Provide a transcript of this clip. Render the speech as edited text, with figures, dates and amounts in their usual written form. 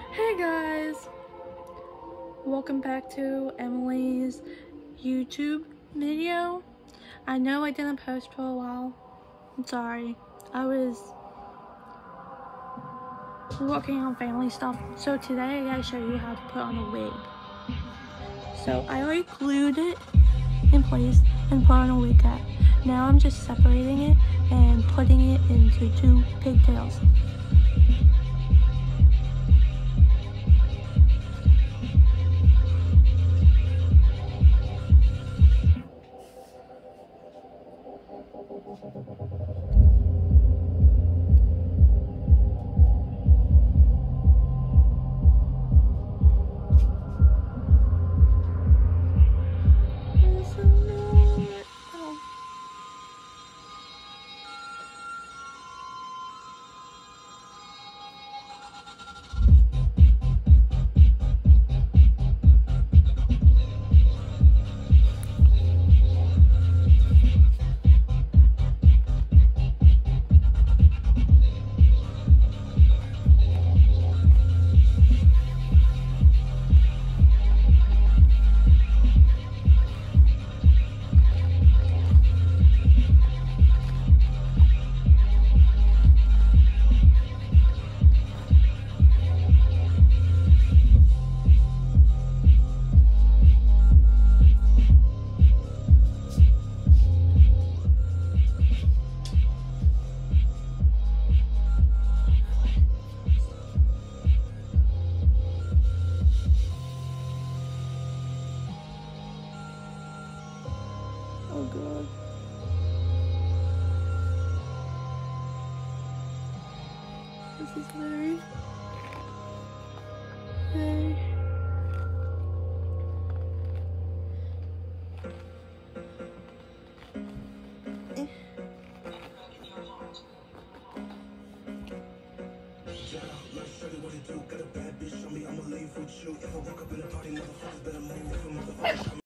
Hey guys, welcome back to Emily's YouTube video. I know I didn't post for a while. I'm sorry. I was working on family stuff. So today I gotta show you how to put on a wig. So I already glued it in place and put on a wig cap. Now I'm just separating it and putting it into two pigtails. Oh god. This is very... Hey. What it do? Got a bad bitch on me, I'ma leave with you. If I walk up in a party, motherfuckers better move.